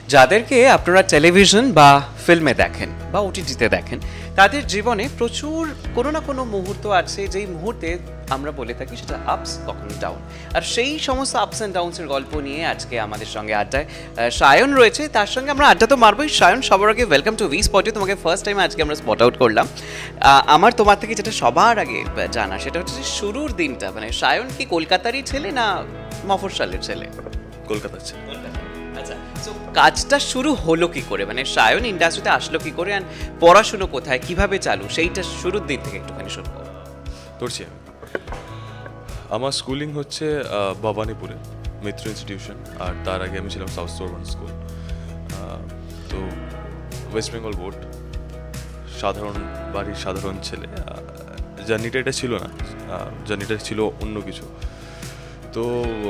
যাদেরকে আপনারা টেলিভিশন বা ফিল্মে দেখেন বা ওটিটিতে দেখেন, তাদের জীবনে প্রচুর কোনো না কোনো মুহূর্ত আছে যেই মুহূর্তে আমরা বলে থাকি সেটা আপস কখনো ডাউন। আর সেই সমস্ত আপস অ্যান্ড ডাউনসের গল্প নিয়ে আজকে আমাদের সঙ্গে আড্ডায় সায়ন রয়েছে। তার সঙ্গে আমরা আড্ডা তো মারবই। সায়ন, সবার আগে ওয়েলকাম টু wespotyou। তোমাকে ফার্স্ট টাইম আজকে আমরা স্পট আউট করলাম। আমার তোমার থেকে যেটা সবার আগে জানা সেটা হচ্ছে শুরুর দিনটা, মানে সায়ন কি কলকাতারই ছেলে না মফস্বলের ছেলে? কলকাতার ছেলে। আচ্ছা, তো কাজটা শুরু হলো কি করে, মানে সায়ন ইন্ডাস্ট্রিতে আসলো কি করে, আর পড়াশুনো কোথায়, কিভাবে চালু, সেইটা শুরুর দিক থেকে একটুখানি শুরু করো। করছি আমি। আমার স্কুলিং হচ্ছে ভবানীপুরে মিত্র ইনস্টিটিউশন, আর তার আগে আমি ছিলাম সাউথ সোরবান স্কুল। তো ওয়েস্ট বেঙ্গল বোর্ড, সাধারণ বাড়ির সাধারণ ছেলে। জার্নিটা এটা ছিল না, জার্নিটা ছিল অন্য কিছু। তো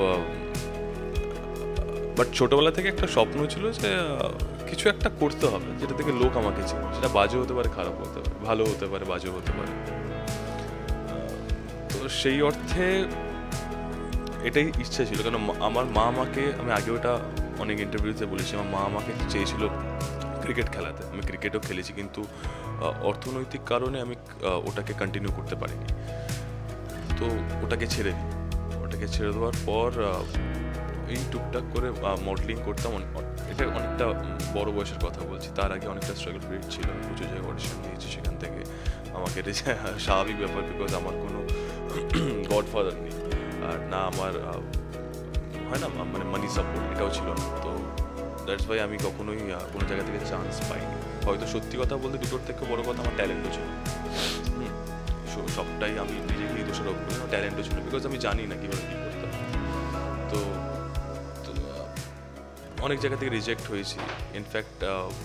বাট ছোটোবেলা থেকে একটা স্বপ্ন ছিল যে কিছু একটা করতে হবে যেটা থেকে লোক আমাকে চিনে। সেটা বাজে হতে পারে, খারাপ হতে পারে, ভালো হতে পারে, বাজে হতে পারে। তো সেই অর্থে এটাই ইচ্ছা ছিল, কারণ আমার মা আমাকে, আমি আগে ওটা অনেক ইন্টারভিউতে বলেছি, আমার মা আমাকে চেয়েছিল ক্রিকেট খেলাতে। আমি ক্রিকেটও খেলেছি, কিন্তু অর্থনৈতিক কারণে আমি ওটাকে কন্টিনিউ করতে পারিনি। তো ওটাকে ছেড়ে দিই। ওটাকে ছেড়ে দেওয়ার পর এই টুকটাক করে মডেলিং করতাম। এটা অনেকটা বড় বয়সের কথা বলছি, তার আগে অনেকটা স্ট্রাগল পিরিয়ড ছিল। প্রচুর জায়গায় অডিশন দিয়েছি, সেখান থেকে আমাকে এটা স্বাভাবিক ব্যাপার, বিকজ আমার কোনো গডফাদার নেই, আর না আমার হয় না মানে মানি সাপোর্ট, এটাও ছিল না। তো দ্যাটস ওয়াই আমি কখনোই কোনো জায়গা থেকে চান্স পাইনি। হয়তো সত্যি কথা বলতে দুটোর থেকে বড় কথা আমার ট্যালেন্টও ছিল। সবটাই আমি নিজেকেই দোষারোপ করি, আমার ট্যালেন্টও ছিল, বিকজ আমি জানি না কীভাবে কী করতে হবে। তো অনেক জায়গা থেকে রিজেক্ট হয়েছি। ইনফ্যাক্ট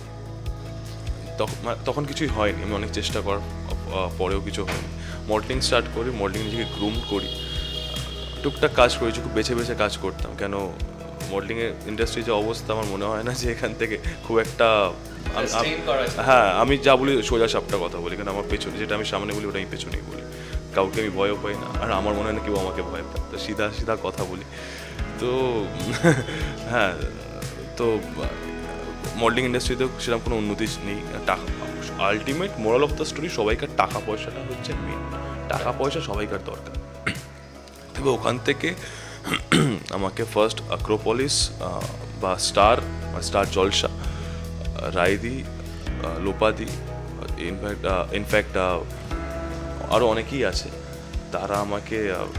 তখন কিছুই হয়নি, আমি অনেক চেষ্টা করার পরেও কিছু হয়নি। মডেলিং স্টার্ট করি, মডেলিং নিজেকে গ্রুম করি, টুকটাক কাজ করেছি, খুব বেছে বেছে কাজ করতাম। কেন মডেলিংয়ের ইন্ডাস্ট্রির যে অবস্থা, আমার মনে হয় না যে এখান থেকে খুব একটা, হ্যাঁ আমি যা বলি সোজা সাপটা কথা বলি, কারণ আমার পেছনে যেটা আমি সামনে বলি ওটা আমি পেছনেই বলি, কাউকে আমি ভয়ও পাই না, আর আমার মনে হয় না কেউ আমাকে ভয় পায়। তো সিধা সিধা কথা বলি। তো হ্যাঁ, তো মডেলিং ইন্ডাস্ট্রিতেও সেরকম কোনো উন্নতি নেই। টাকা ultimate moral of the story, সবাইকার টাকা পয়সাটা হচ্ছে মেন। টাকা পয়সা সবাইকার দরকার। তবে ওখান থেকে আমাকে ফার্স্ট আক্রোপলিস বা স্টার জলসা, রায়দি, লোপাদি, ইনফ্যাক্ট আরও অনেকেই আছে, তারা আমাকে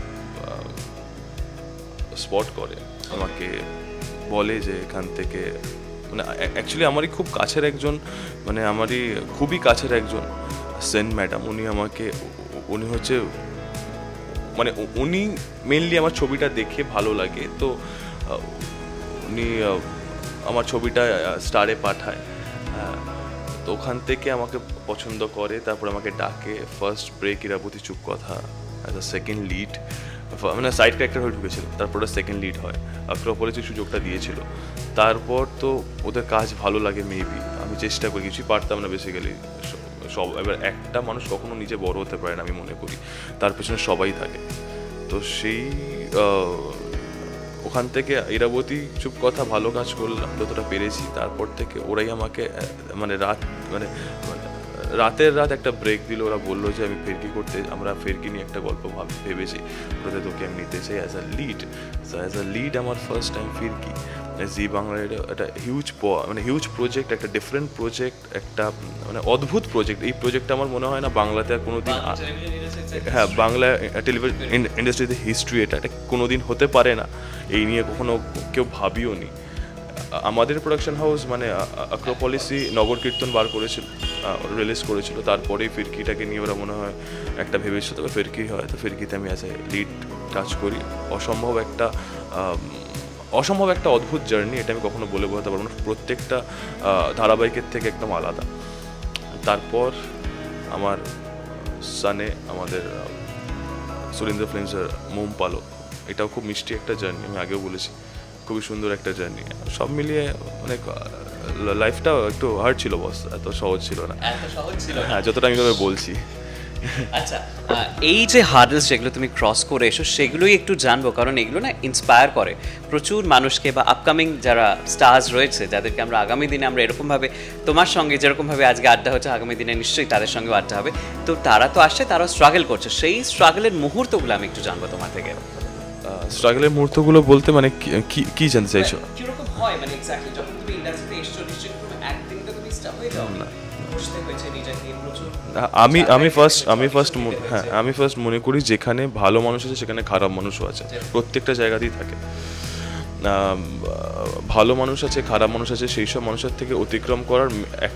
স্পট করে, আমাকে বলে যে এখান থেকে, মানে অ্যাকচুয়ালি আমারই খুব কাছের একজন, মানে আমারই খুবই কাছের একজন সেন ম্যাডাম, উনি হচ্ছে মানে উনি মেনলি আমার ছবিটা দেখে ভালো লাগে, তো উনি আমার ছবিটা স্টারে পাঠায়। তো ওখান থেকে আমাকে পছন্দ করে, তারপর আমাকে ডাকে ফার্স্ট ব্রেক ইরাবতী চুপ কথা অ্যাজ আ সেকেন্ড লিড, মানে সাইড ক্যারেক্টার হয়ে ঢুকেছিল, তারপর ওটা সেকেন্ড লিড হয়। আক্রোপলিসের সুযোগটা দিয়েছিল। তারপর তো ওদের কাজ ভালো লাগে মেবি, আমি চেষ্টা করি, কিছুই পারতাম না বেসিক্যালি সব। এবার একটা মানুষ কখনো নিজে বড় হতে পারে না, আমি মনে করি তার পেছনে সবাই থাকে। তো সেই ওখান থেকে ইরাবতী চুপ কথা ভালো কাজ করলাম যতটা পেরেছি। তারপর থেকে ওরাই আমাকে মানে রাতের রাত একটা ব্রেক দিল। ওরা বললো যে আমি ফিরকি করতে, আমরা ফিরকি নিয়ে একটা গল্প ভেবেছি, ওটাতে তোকে আমি নিতে চাই as a lead. So as a lead আমার ফার্স্ট টাইম ফিরকি zeebangla, একটা হিউজ প্রজেক্ট, একটা ডিফারেন্ট প্রজেক্ট, একটা মানে অদ্ভুত প্রজেক্ট। এই প্রজেক্টটা আমার মনে হয় না বাংলাতে আর কোনোদিন, হ্যাঁ বাংলা টেলিভিশন ইন্ডাস্ট্রিতে হিস্ট্রি, এটা কোনোদিন হতে পারে না, এই নিয়ে কখনো কেউ ভাবিও নি। আমাদের প্রোডাকশন হাউস মানে আক্রোপলিসই নগর কীর্তন বার করেছিল, রিলিজ করেছিল, তারপরেই ফিরকিটাকে নিয়ে ওরা মনে হয় একটা ভেবেছিল, তবে ফিরকি হয়। তো ফিরকিতে আমি অ্যাজ এ লিড কাজ করি। অসম্ভব একটা অদ্ভুত জার্নি, এটা আমি কখনো বলে বোঝাতে পারবো না। প্রত্যেকটা ধারাবাহিকের থেকে একদম আলাদা। তারপর আমার সানে, আমাদের সুরেন্দ্র ফিল্মসের মোম্পালক, এটাও খুব মিষ্টি একটা জার্নি, আমি আগেও বলেছি, খুবই সুন্দর একটা জার্নি। সব মিলিয়ে অনেক লাইফটা একটু হার্ড ছিল বস, এত সহজ ছিল না, হ্যাঁ যতটা আমি বলছি। আচ্ছা, এই যে হার্ডলস যেগুলো তুমি ক্রস করে এসো সেগুলোই একটু জানবো, কারণ এগুলো না ইন্সপায়ার করে প্রচুর মানুষকে, বা আপকামিং যারা স্টার্স রয়েছে যাদেরকে আমরা আগামী দিনে আমরা এরকমভাবে তোমার সঙ্গে যেরকমভাবে আজকে আড্ডা হচ্ছে, আগামী দিনে নিশ্চয়ই তাদের সঙ্গে আড্ডা হবে। তো তারা তো আসছে, তারা স্ট্রাগল করছে, সেই স্ট্রাগলের মুহূর্তগুলো আমি একটু জানবো তোমার থেকে। স্ট্রাগলের মুহূর্তগুলো বলতে মানে কি জানতে চাইছো? কিরকম হয় মানে এক্স্যাক্টলি যখন তুমি ইন্ডাস্ট্রিতে এসছো, নিশ্চয়ই কোনো একদিনটা তুমি স্টার্ট হয়ে যাও না, বসতে হয়েছে নিজেকে প্রচুর। আমি ফার্স্ট মনে করি যেখানে ভালো মানুষ আছে সেখানে খারাপ মানুষও আছে, প্রত্যেকটা জায়গাতেই থাকে। ভালো মানুষ আছে, খারাপ মানুষ আছে, সেই সব মানুষের থেকে অতিক্রম করার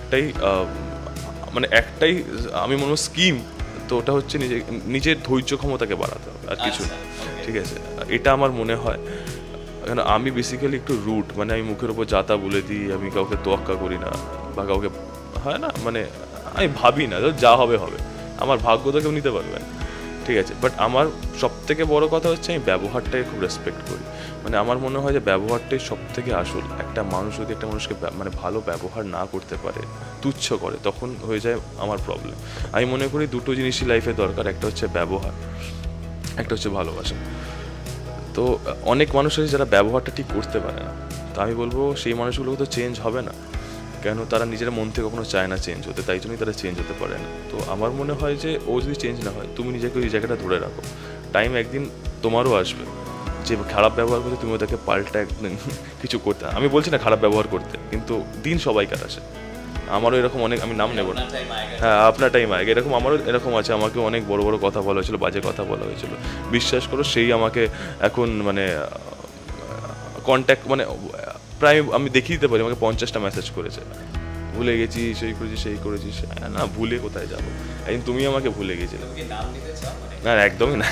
একটাই আমি মনে হয় স্কিম, তো ওটা হচ্ছে নিজের ধৈর্য ক্ষমতাকে বাড়াতে হবে, আর কিছু না। ঠিক আছে, এটা আমার মনে হয়। কেন আমি বেসিক্যালি একটু রুট, মানে আমি মুখের ওপর যাতা বলে দিই, আমি কাউকে তোয়াক্কা করি না, বা কাউকে হয় না, মানে আমি ভাবি না যা হবে হবে, আমার ভাগ্য তো কেউ নিতে পারবে না। ঠিক আছে, বাট আমার সব থেকে বড় কথা হচ্ছে আমি ব্যবহারটাকে খুব রেসপেক্ট করি। মানে আমার মনে হয় যে ব্যবহারটাই সব থেকে আসল। একটা মানুষ যদি একটা মানুষকে মানে ভালো ব্যবহার না করতে পারে, তুচ্ছ করে, তখন হয়ে যায় আমার প্রবলেম। আমি মনে করি দুটো জিনিসই লাইফে দরকার, একটা হচ্ছে ব্যবহার, একটা হচ্ছে ভালোবাসা। তো অনেক মানুষ আছে যারা ব্যবহারটা ঠিক করতে পারে না, তো আমি বলবো সেই মানুষগুলো তো চেঞ্জ হবে না, কেন তারা নিজের মন থেকে কখনো চায় না চেঞ্জ হতে, তাই জন্যই তারা চেঞ্জ হতে পারে না। তো আমার মনে হয় যে ও যদি চেঞ্জ না হয়, তুমি নিজেকে ওই জায়গাটা ধরে রাখো, টাইম একদিন তোমারও আসবে যে খারাপ ব্যবহার করতে তুমি ওটাকে পাল্টা একদিন কিছু করতে। আমি বলছি না খারাপ ব্যবহার করতে, কিন্তু দিন সবাইকার আসে। আমারও এরকম অনেক, আমি নাম নেব না, হ্যাঁ আপনার টাইম আগে, এরকম আমারও এরকম আছে, আমাকে অনেক বড় বড় কথা বলা হয়েছিল, বাজে কথা বলা হয়েছিল, বিশ্বাস করো সেই আমাকে এখন মানে কন্ট্যাক্ট, মানে প্রায় আমি দেখিয়ে দিতে পারি, আমাকে 50টা মেসেজ করেছে, ভুলে গেছি, সেই করেছিস, সেই করেছিস। না, ভুলে কোথায় যাবো, একদিন তুমি আমাকে ভুলে গেছিলে। না একদমই না,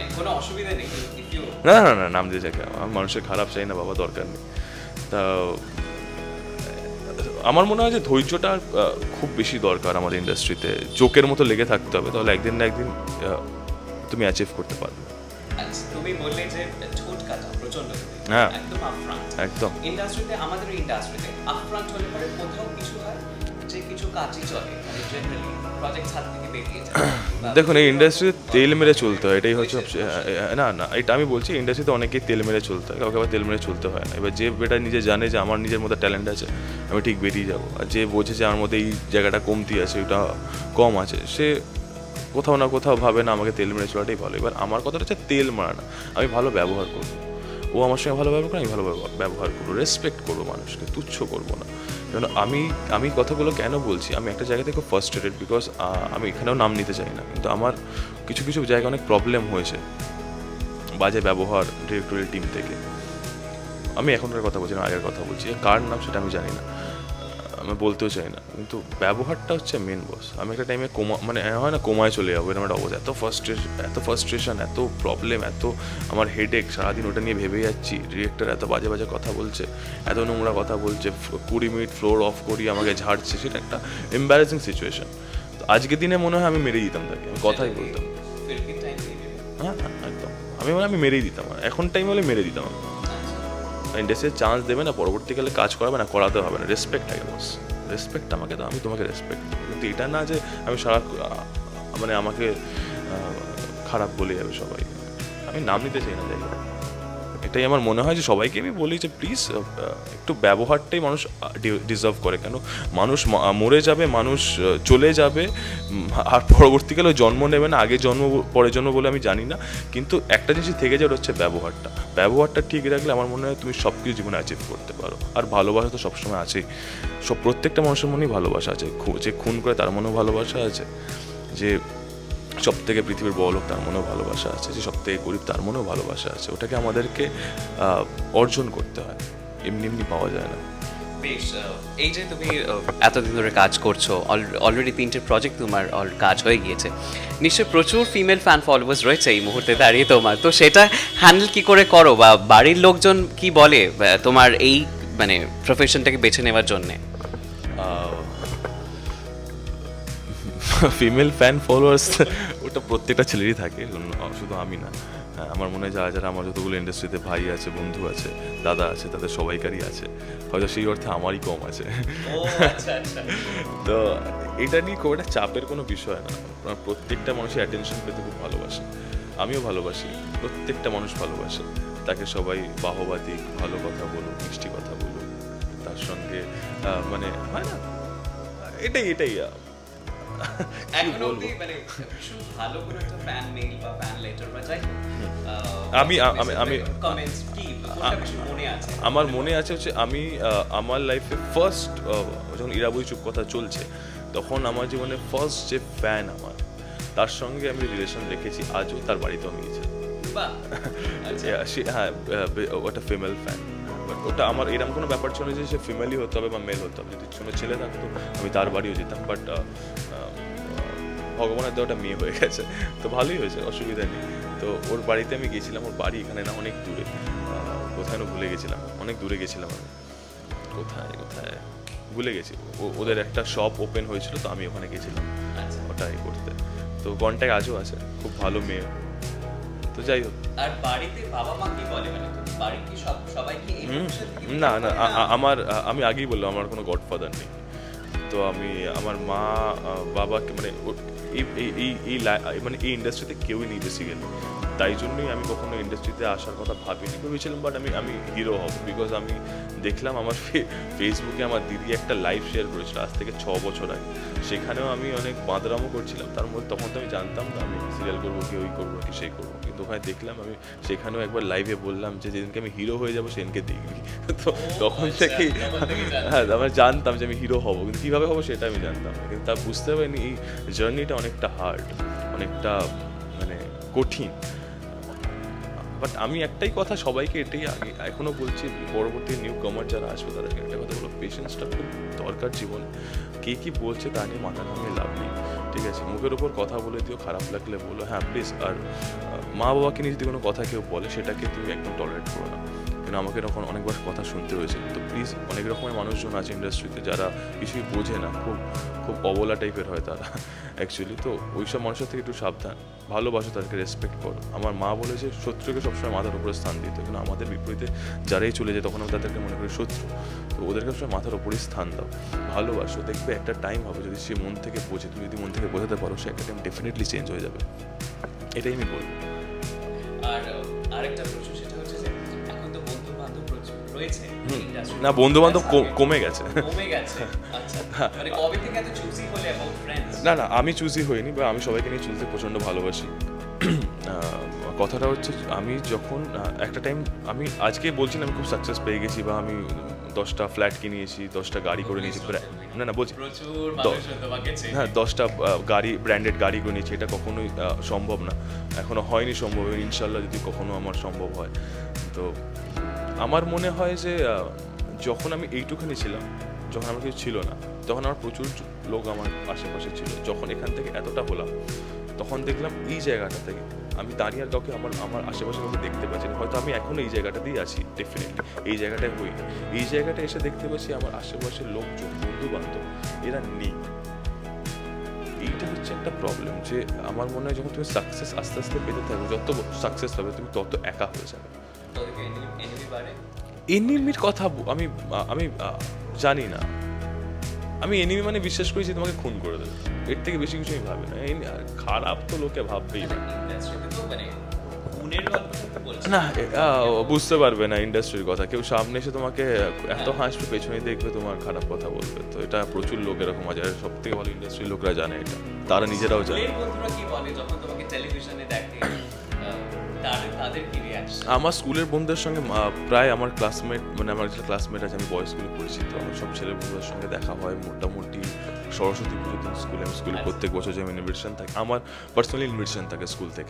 না না না, নাম দিয়ে যাকে, আমার মানুষের খারাপ চাই না বাবা, দরকার নেই। তা আমার মনে হয় যে ধৈর্যটা খুব বেশি দরকার আমাদের ইন্ডাস্ট্রিতে, জোকের মতো লেগে থাকতে হবে, তাহলে একদিন না একদিন তুমি অ্যাচিভ করতে পারবে। তুমি বললে যে ঠোঁট কাটা প্রচন্ড, হ্যাঁ একদম আপফ্রন্ট, একদম ইন্ডাস্ট্রিতে, আমাদের ইন্ডাস্ট্রিতে আপফ্রন্ট হলে পরে কোথাও কিছু হয় যে কিছু কাজই চলে, মানে জেনারেলি প্রজেক্ট হাত থেকে বেরিয়ে যায়। দেখুন এই ইন্ডাস্ট্রিতে তেল মেরে চলতে হয়, এটাই হচ্ছে না না, এটা আমি বলছি ইন্ডাস্ট্রিতে অনেকেই তেল মেরে চলতে হয়, কাউকে আবার তেল মেরে চলতে হয় না। এবার যে বেটা নিজে জানে যে আমার নিজের মধ্যে ট্যালেন্ট আছে, আমি ঠিক বেরিয়ে যাবো, আর যে বোঝে যে আমার মধ্যে এই জায়গাটা কমতি আছে, ওটা কম আছে, সে কোথাও না কোথাও ভাবে না আমাকে তেল মেরে চলাটাই ভালো। এবার আমার কথাটা হচ্ছে তেল মারা না, আমি ভালো ব্যবহার করবো, ও আমার সঙ্গে ভালো ব্যবহার করে, আমি ভালো ব্যবহার করবো, রেসপেক্ট করবো, মানুষকে তুচ্ছ করবো না। কারণ আমি কথাগুলো কেন বলছি, আমি একটা জায়গা থেকে ফার্স্ট্রেটেড, বিকজ আমি এখানেও নাম নিতে চাই না, কিন্তু আমার কিছু কিছু জায়গায় অনেক প্রবলেম হয়েছে, বাজে ব্যবহার ডিরেক্টরিয়াল টিম থেকে। আমি এখনকার কথা বলছি না, আগের কথা বলছি, কার নাম সেটা আমি জানি না, আমি বলতেও চাই না, কিন্তু ব্যবহারটা হচ্ছে মেন বস। আমি একটা টাইমে মানে হয় না কোমায় চলে যাবো, এরকম একটা অবস্থা, এত ফার্স্ট্রেশন, এত প্রবলেম, এত আমার হেডেক, সারাদিন ওটা নিয়ে ভেবে যাচ্ছি, ডিরেক্টর এত বাজে বাজে কথা বলছে, এত নোংরা কথা বলছে, 20 মিনিট ফ্লোর অফ করি আমাকে ঝাড়ছে, সেটা একটা এম্বারাসিং সিচুয়েশন। তো আজকের দিনে মনে হয় আমি মেরেই দিতাম তাকে, আমি কথাই বলতাম, হ্যাঁ একদম, আমি মেরেই দিতাম, এখন টাইম হলে মেরে দিতাম। ইন্ডাস্ট্রিতে চান্স দেবে না, পরবর্তীকালে কাজ করাবে না, করাতে হবে না, রেসপেক্ট আগে বস, রেসপেক্ট আমাকে দাও, আমি তোমাকে রেসপেক্ট দেবো, কিন্তু এটা না যে আমি সারা মানে আমাকে খারাপ বলে যাবে সবাই, আমি নাম নিতে চাই না জায়গা। এটাই আমার মনে হয় যে সবাইকে আমি বলি যে প্লিজ একটু ব্যবহারটাই মানুষ ডিজার্ভ করে। কেন মানুষ মরে যাবে, মানুষ চলে যাবে, আর পরবর্তীকালে জন্ম নেবে না, আগে জন্ম পরে জন্ম বলে আমি জানি না, কিন্তু একটা জিনিস থেকে যায়, হচ্ছে ব্যবহারটা ঠিক রাখলে আমার মনে হয় তুমি সব কিছু জীবনে অ্যাচিভ করতে পারো। আর ভালোবাসা তো সবসময় আছেই, প্রত্যেকটা মানুষের মনেই ভালোবাসা আছে, যে খুন করে তার মনেও ভালোবাসা আছে, যে সব থেকে পৃথিবীর বড় লোক তার মনেও ভালোবাসা আছে, যে সব থেকে গরিব তার মনেও ভালোবাসা আছে, ওটাকে আমাদেরকে অর্জন করতে হয়, এমনি এমনি পাওয়া যায় না। বেশ, এই যে তুমি এতদিন ধরে কাজ করছো, অলরেডি 3টে প্রজেক্ট তোমার কাজ হয়ে গিয়েছে, নিশ্চয়ই প্রচুর ফিমেল ফ্যান ফলোয়ার্স রয়েছে এই মুহূর্তে দাঁড়িয়ে তোমার, তো সেটা হ্যান্ডেল কি করে করো, বা বাড়ির লোকজন কি বলে তোমার এই মানে প্রফেশনটাকে বেছে নেওয়ার জন্যে? ফিমেল ফ্যান ফলোয়ার্স ওটা প্রত্যেকটা ছেলেরই থাকে, শুধু আমি না, হ্যাঁ, আমার মনে হয় যারা যারা আমার যতগুলো ইন্ডাস্ট্রিতে ভাই আছে, বন্ধু আছে, দাদা আছে, তাদের সবাইকারই আছে, হয়তো সেই অর্থে আমারই কম আছে। তো এটা নিয়ে খুব একটা চাপের কোনো বিষয় না। প্রত্যেকটা মানুষের অ্যাটেনশন পেতে খুব ভালোবাসে, আমিও ভালোবাসি, প্রত্যেকটা মানুষ ভালোবাসে। তাকে সবাই বাহবা দিক, ভালো কথা বলুক, মিষ্টি কথা বলুক, তার সঙ্গে মানে হয় না, এটাই আমার মনে আছে হচ্ছে আমি আমার লাইফে ফার্স্ট যখন ইরাবুই চুপ কথা চলছে তখন আমার জীবনে ফার্স্ট যে ফ্যান আমার, তার সঙ্গে আমি রিলেশন রেখেছি আজও, তার বাড়িতেও আমি গেছি। হ্যাঁ, ওটা ফিমেল ফ্যান। ওটা আমার এরকম কোনো ব্যাপার ছিল যে সে ফিমেলই হতে হবে বা মেল হতে হবে, যদি কোনো ছেলে থাকতো আমি তার বাড়িও যেতাম, বাট ভগবানের দেওয়াটা মেয়ে হয়ে গেছে, তো ভালোই হয়েছে, অসুবিধা নেই। তো ওর বাড়িতে আমি গেছিলাম, ওর বাড়ি এখানে না, অনেক দূরে, কোথায় না ভুলে গেছিলাম, অনেক দূরে গেছিলাম আমি, কোথায় ভুলে গেছি। ওদের একটা শপ ওপেন হয়েছিল, তো আমি ওখানে গেছিলাম ওটাই করতে। তো কন্ট্যাক্ট আজও আছে, খুব ভালো মেয়ে। তো যাই হোক, আর বাড়িতে বাবা মা কি বলে, মানে বাড়ি কি সবাই কি না আমি আগেই বললাম আমার কোনো গডফাদার নেই। তো আমি আমার মা বাবাকে মানে এই ইন্ডাস্ট্রিতে কেউই নেই বেসিক্যালি, তাই জন্যই আমি কখনো ইন্ডাস্ট্রিতে আসার কথা ভাবিনি, ভেবেছিলাম বাট আমি হিরো হব। বিকজ আমি দেখলাম আমার ফেসবুকে আমার দিদি একটা লাইভ শেয়ার করেছিল আজ থেকে 6 বছর আগে, সেখানেও আমি অনেক বাঁদরামও করছিলাম, তার মধ্যে তখন তো আমি জানতাম না আমি সিরিয়াল করবো কি, ওই করবো কি, সেই করবো, কিন্তু ওখানে দেখলাম আমি, সেখানেও একবার লাইভে বললাম যে যেদিনকে আমি হিরো হয়ে যাবো সেদিনকে দেখবি। তো তখন থেকেই হ্যাঁ আমরা জানতাম যে আমি হিরো হবো, কিন্তু কীভাবে হবো সেটা আমি জানতাম, কিন্তু তা বুঝতে পারিনি এই জার্নিটা অনেকটা হার্ড, অনেকটা মানে কঠিন। বাট আমি একটাই কথা সবাইকে এটাই আগে এখনও বলছি, পরবর্তী নিউ কামার যারা আসবে তাদেরকে একটা কথা বলো, পেশেন্সটা খুব দরকার জীবনে। কে কী বলছে তা নিয়ে মাথা ঘামিয়ে লাভ নেই, ঠিক আছে? মুখের ওপর কথা বলে দিও, খারাপ লাগলে বলো, হ্যাঁ প্লিজ। আর মা বাবাকে নিয়ে যদি কোনো কথা কেউ বলে সেটাকে তুমি একদম টলারেট করো না, কিন্তু আমাকে তখন অনেকবার কথা শুনতে হয়েছে। তো প্লিজ, অনেক রকমের মানুষজন আছে ইন্ডাস্ট্রিতে যারা কিছুই বোঝে না, খুব অবলা টাইপের হয় তারা অ্যাকচুয়ালি। তো ওইসব মানুষের থেকে একটু সাবধান, ভালোবাসো, তাদেরকে রেসপেক্ট করো। আমার মা বলেছে শত্রুকে সবসময় মাথার উপরে স্থান দিতে, কিন্তু আমাদের বিপরীতে যারাই চলে যায় তখন আমি তাদেরকে মনে করি শত্রু। তো ওদেরকে সবসময় মাথার উপরেই স্থান দাও, ভালোবাসো, দেখবে একটা টাইম হবে যদি সে মন থেকে বোঝে, তুমি যদি মন থেকে বোঝাতে পারো, সে একটা টাইম ডেফিনেটলি চেঞ্জ হয়ে যাবে, এটাই আমি বলবো। আর আরেকটা প্রশ্ন, সেটা হচ্ছে যে এখন তো বন্ধু বান্ধব প্রচুর রয়েছে, না বন্ধু বান্ধব কমে গেছে। আচ্ছা, মানে কবে থেকে এত চুজি হলে অ্যাবাউট ফ্রেন্ডস? না আমি চুজি হইনি, বা আমি সবাইকে নিয়ে চলতে প্রচণ্ড ভালোবাসি। কথাটা হচ্ছে আমি যখন একটা টাইম, আমি আজকে বলছি না আমি খুব সাকসেস পেয়ে গেছি, বা আমি 10টা ফ্ল্যাট কিনেছি, 10টা গাড়ি করে নিয়েছি, না বলছি হ্যাঁ 10টা গাড়ি, ব্র্যান্ডেড গাড়ি করে নিয়েছি, এটা কখনোই সম্ভব না, এখনো হয়নি সম্ভব, ইনশাল্লাহ যদি কখনো আমার সম্ভব হয়। তো আমার মনে হয় যে যখন আমি এইটুখানি ছিলাম, যখন আমার কিছু ছিল না, তখন আমার প্রচুর লোক আমার আশেপাশে ছিল। যখন এখান থেকে এতটা হলাম, তখন দেখলাম এই জায়গাটা থেকে আমি দাঁড়িয়ে আর কাউকে আমার আশেপাশে কাউকে দেখতে পাচ্ছি না। হয়তো আমি এখনও এই জায়গাটাতেই আছি, ডেফিনেটলি এই জায়গাটায় হই, এই জায়গাটায় এসে দেখতে পাচ্ছি আমার আশেপাশের লোকজন, বন্ধু বান্ধব, এরা নেই। এইটা হচ্ছে একটা প্রবলেম, যে আমার মনে হয় যখন তুমি সাকসেস আস্তে আস্তে পেতে থাকবে, যত সাকসেস হবে তুমি তত একা হয়ে যাবে। এনিমির কথা আমি জানি না, আমি এনিমি মানে বিশ্বাস করি যে তোমাকে খুন করে দেবে, এর থেকে বেশি কিছু আমি ভাবি না। খারাপ তো লোকে ভাববেই না, না বুঝতে পারবে না ইন্ডাস্ট্রির কথা। কেউ সামনে এসে তোমাকে এত হাসবে, পেছনে দেখবে তোমার খারাপ কথা বলবে। তো এটা প্রচুর লোক এরকম আছে, সব থেকে ভালো ইন্ডাস্ট্রির লোকরা জানে এটা, তারা নিজেরাও জানে। আমার স্কুলের বন্ধুদের সঙ্গে প্রায় আমার ক্লাসমেট, মানে আমার একটা ক্লাসমেট আছে, আমি বয়েজ স্কুলে পড়েছি, তো আমার সব ছেলে বন্ধুদের সঙ্গে দেখা হয় মোটামুটি সরস্বতী পুজোর দিন স্কুলে। আমি স্কুলে প্রত্যেক বছর যে ইনভিটেশন থাকে, আমার পার্সোনালি ইনভিটেশন থাকে স্কুল থেকে।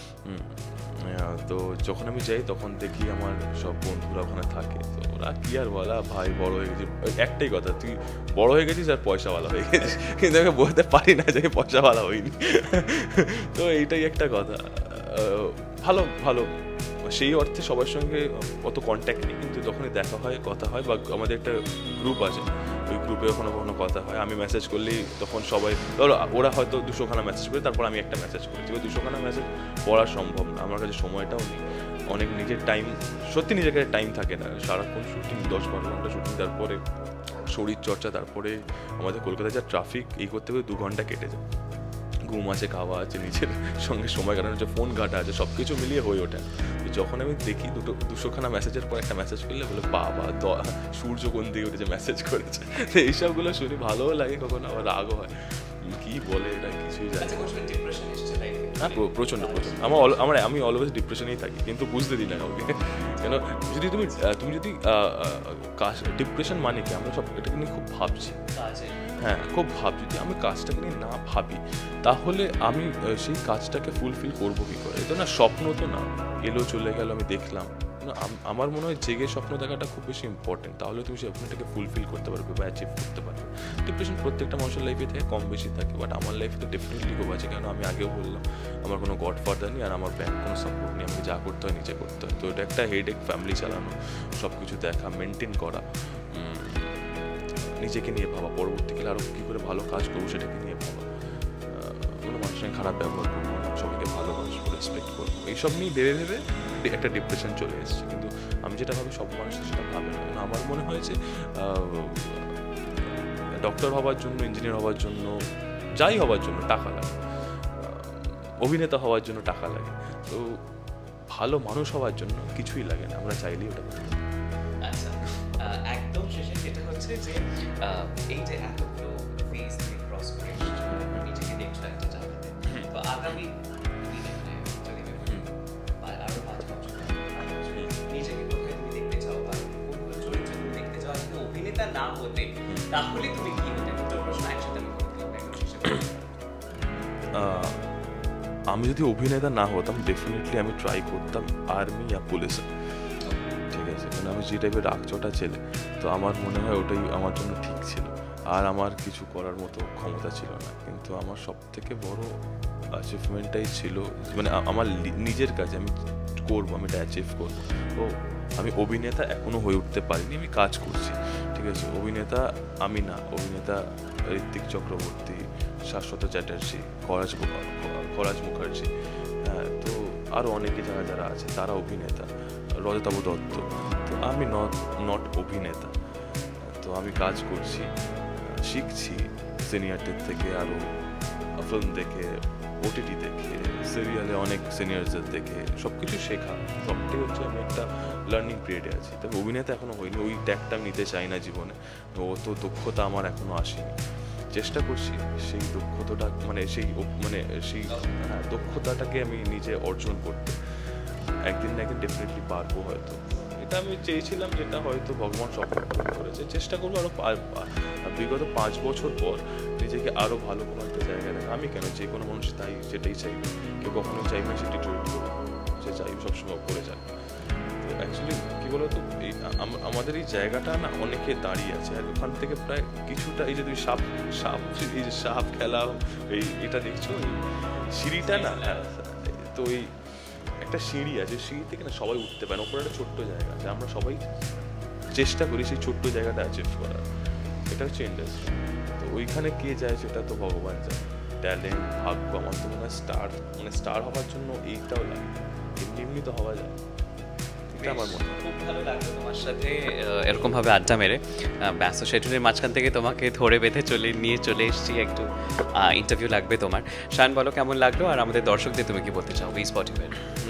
তো যখন আমি যাই তখন দেখি আমার সব বন্ধুরা ওখানে থাকে। তো ওরা কি আর বলা, ভাই বড় হয়ে গেছি, একটাই কথা, তুই বড় হয়ে গেছিস আর পয়সাওয়ালা হয়ে গেছিস, কিন্তু আমি বলতে পারি না যে পয়সাওয়ালা হইনি। তো এইটাই একটা কথা। ভালো সেই অর্থে সবার সঙ্গে অত কন্ট্যাক্ট নেই, কিন্তু যখনই দেখা হয়, কথা হয়, বা আমাদের একটা গ্রুপ আছে ওই গ্রুপে কখনো কখনো কথা হয়, আমি মেসেজ করলেই তখন সবাই ধরো ওরা হয়তো 200খানা মেসেজ করে, তারপর আমি একটা মেসেজ করেছি, এবার 200খানা মেসেজ পড়া সম্ভব না, আমার কাছে সময়টাও নেই, অনেক নিজের টাইম, সত্যি নিজের কাছে টাইম থাকে না, সারাক্ষণ শুটিং 10-12 ঘন্টা শুটিং, তারপরে শরীর চর্চা, তারপরে আমাদের কলকাতায় যা ট্রাফিক, এই করতে করতে 2 ঘন্টা কেটে যায়, ঘুম আছে, খাওয়া আছে, নিজের সঙ্গে সময় কাটানো আছে, ফোন ঘাটা আছে, সব কিছু মিলিয়ে হয়ে ওঠে। যখন আমি দেখি 200খানা মেসেজের পর একটা মেসেজ করলে বলে বাবা সূর্য কোন দিকে উঠেছে মেসেজ করেছে, তো এইসবগুলো শুনি ভালোও লাগে, কখনো আবার রাগও হয়, কি বলে এটা কিছুই জানি। হ্যাঁ, প্রচণ্ড আমি অলওয়েজ ডিপ্রেশনেই থাকি, কিন্তু বুঝতে দিই না কাউকে, কেন যদি তুমি যদি ডিপ্রেশন মানে কি, আমরা সব এটাকে নিয়ে খুব ভাবছি, হ্যাঁ খুব যদি আমি কাজটাকে নিয়ে না ভাবি, তাহলে আমি সেই কাজটাকে ফুলফিল করবো কী করে? এটা না স্বপ্ন তো না, এলো চলে গেল, আমি দেখলাম, আমার মনে হয় জেগে স্বপ্ন দেখাটা খুব বেশি ইম্পর্টেন্ট, তাহলে তুমি সেই স্বপ্নটাকে ফুলফিল করতে পারবে বা অ্যাচিভ করতে পারবে। ডিপ্রেশন প্রত্যেকটা মানুষের লাইফে থাকে, কম বেশি থাকে, বাট আমার লাইফে তো ডেফিনেটলি খুব আছে, কেন আমি আগেও বললাম আমার কোনো গডফাদার নেই, আর আমার ব্যাক কোনো সাপোর্ট নেই, আমাকে যা করতে হয় নিজে করতে হয়, তো এটা একটা হেডেক, ফ্যামিলি চালানো, সব কিছু দেখা, মেনটেন করা, নিজেকে নিয়ে ভাবা, পরবর্তীকালে আরও কী করে ভালো কাজ করবো সেটাকে নিয়ে ভাবা, কোনো মানুষের সঙ্গে খারাপ ব্যবহার করবো, সবাইকে ভালোবাসবো, রেসপেক্ট করবো, এইসব নিয়ে ভেবে ভেবে একটা ডিপ্রেশন চলে এসেছে। কিন্তু আমি যেটা ভাবি সব মানুষ সেটা ভাবে না, কারণ আমার মনে হয়েছে ডক্টর হওয়ার জন্য, ইঞ্জিনিয়ার হওয়ার জন্য, যাই হওয়ার জন্য টাকা লাগে, অভিনেতা হওয়ার জন্য টাকা লাগে, তো ভালো মানুষ হওয়ার জন্য কিছুই লাগে না, আমরা চাইলেই ওটা করতে পারি। আচ্ছা, একদম শেষে যেটা হচ্ছে যে এই যে এতগুলো ফেজ তুমি ক্রস করে এসেছো, নিজেকে দেখছো একটা জায়গাতে, তো আগামী দিনে বা আরো 5 বছর নিজেকে কোথায় তুমি দেখতে চাও, বা কোন চরিত্রে তুমি দেখতে চাও? যদি অভিনেতা না হতে তাহলে তুমি কি হতে? দুটো প্রশ্ন একসাথে আমি করতে হবে, একদম শেষে। আমি যদি অভিনেতা না হতাম, ডেফিনেটলি আমি ট্রাই করতাম আর্মি বা পুলিশে, ঠিক আছে, মানে আমি যে টাইপের রাগচটা ছেলে, তো আমার মনে হয় ওটাই আমার জন্য ঠিক ছিল, আর আমার কিছু করার মতো ক্ষমতা ছিল না, কিন্তু আমার সব থেকে বড় অ্যাচিভমেন্টটাই ছিল, মানে আমার নিজের কাছে আমি করবো, আমি এটা অ্যাচিভ করবো। তো আমি অভিনেতা এখনও হয়ে উঠতে পারিনি, আমি কাজ করছি, ঠিক আছে, অভিনেতা আমি না, অভিনেতা ঋত্বিক চক্রবর্তী, শাশ্বত চ্যাটার্জি, খরাজ মুখার্জি, হ্যাঁ, তো আরও অনেকে যারা আছে তারা অভিনেতা, রজতাভ দত্ত, তো আমি নট অভিনেতা, তো আমি কাজ করছি, শিখছি সিনিয়রদের থেকে, আরও ফিল্ম দেখে, ওটিটি দেখে, সিরিয়ালে অনেক সিনিয়রদের দেখে, সব কিছু শেখা, সবটাই হচ্ছে আমি একটা লার্নিং পিরিয়ডে আছি, তবে অভিনেতা এখনও হয়নি, ওই ট্যাগটা আমি নিতে চাই না জীবনে, অত দক্ষতা আমার এখনও আসেনি, চেষ্টা করছি সেই দক্ষতাটা, মানে সেই হ্যাঁ দক্ষতাটাকে আমি নিজে অর্জন করতে, একদিন না একদিন ডেফিনেটলি পারবো হয়তো, এটা আমি চেয়েছিলাম, যেটা হয়তো ভগবান স্বপ্ন পূরণ করেছে, চেষ্টা করবো আরও বিগত 5 বছর পর নিজেকে আরও ভালো কোনো একটা জায়গায় রাখা। আমি কেন, যে কোনো মানুষ তাই যেটাই চাইবে, কেউ কখনোই চাইবে না সেটি চরিত্র, সে চাইবে সবসময় করে যাবে। তো অ্যাকচুয়ালি কী বলতো, এই আমাদের এই জায়গাটা না অনেকে দাঁড়িয়ে আছে, আর ওখান থেকে প্রায় কিছুটা, এই যে তুই এই যে সাপ খেলা, এটা দেখছো, এই সিঁড়িটা না, তো এই একটা সিঁড়ি আছে, সিঁড়ি থেকে না সবাই উঠতে পারে না, ওপরে একটা ছোট্ট জায়গা আছে, আমরা সবাই চেষ্টা করি সেই ছোট্ট জায়গাটা অ্যাচিভ করার, এটা হচ্ছে ইন্ডাস্ট্রি, তো ওইখানে কে যায় সেটা তো ভগবান যায়, ট্যালেন্ট, ভাগ্য, আমার তো মনে হয় স্টার হওয়ার জন্য এইটাও লাগে, এমনি তো হওয়া যায়। আমার মনে হয় খুব ভালো লাগলো তোমার সাথে এরকমভাবে আড্ডা মেরে, ব্যস্ত শিডিউলের মাঝখান থেকে তোমাকে ধরে বেঁধে নিয়ে চলে এসেছি, একটু ইন্টারভিউ লাগবে তোমার। শায়ান, বলো কেমন লাগলো, আর আমাদের দর্শকদের তুমি কি বলতে চাও wespotyou?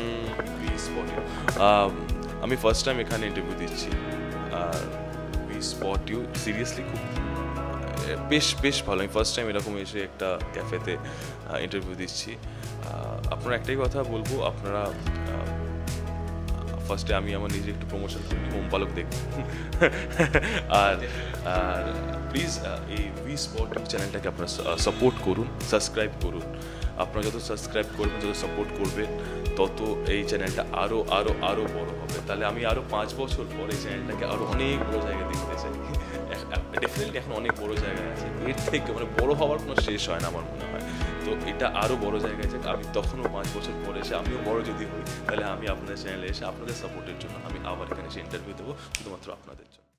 আমি ফার্স্ট টাইম এখানে ইন্টারভিউ দিচ্ছি, আর wespotyou সিরিয়াসলি খুব বেশ ভালো, আমি ফার্স্ট টাইম এরকম এসে একটা ক্যাফেতে ইন্টারভিউ দিচ্ছি। আপনারা একটাই কথা বলবো, আপনারা ফার্স্টে আমি আমার নিজে একটু প্রমোশন করি, মোম্পালক দেখুন, আর প্লিজ এই wespotyou চ্যানেলটাকে আপনারা সাপোর্ট করুন, সাবস্ক্রাইব করুন, আপনারা যত সাবস্ক্রাইব করবেন, যত সাপোর্ট করবেন, তত এই চ্যানেলটা আরও বড় হবে, তাহলে আমি আরও 5 বছর পর এই চ্যানেলটাকে আরও অনেক বড় জায়গায় দেখতে চাই, ডেফিনেটলি এখন অনেক বড় জায়গায় আছে, এর থেকে মানে বড় হওয়ার কোনো শেষ হয় না আমার মনে হয়, তো এটা আরও বড় জায়গায় যাক, আমি তখনও 5 বছর পরে এসে আমিও বড় যদি হই, তাহলে আমি আপনাদের চ্যানেলে এসে আপনাদের সাপোর্টের জন্য আমি আবার এখানে এসে ইন্টারভিউ দেবো, শুধুমাত্র আপনাদের জন্য।